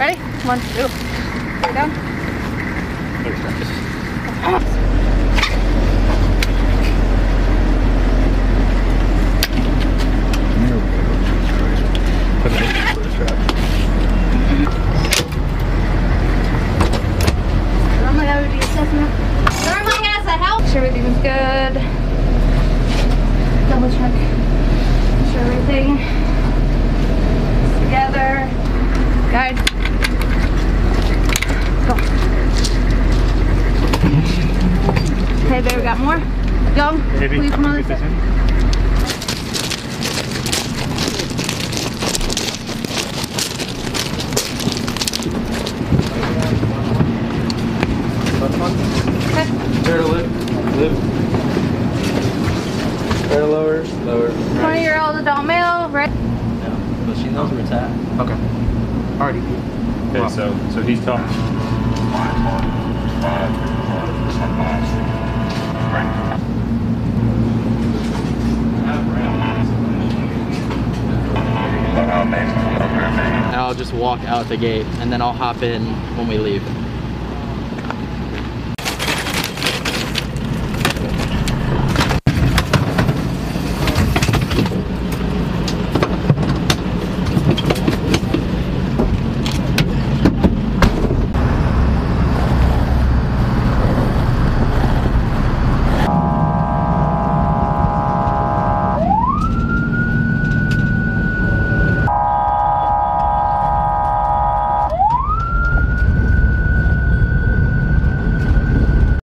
Ready? 1, 2. Go down. Everything's good. Double check. Make sure everything is together. Guide. Go. Okay, babe, we got more. Go. Will you come on this side? Okay. Try to lift. Try to lower. 20-year-old adult male, right? No, but she knows where it's at. Okay. Alrighty. Okay, so he's talking. And I'll just walk out the gate, and then I'll hop in when we leave.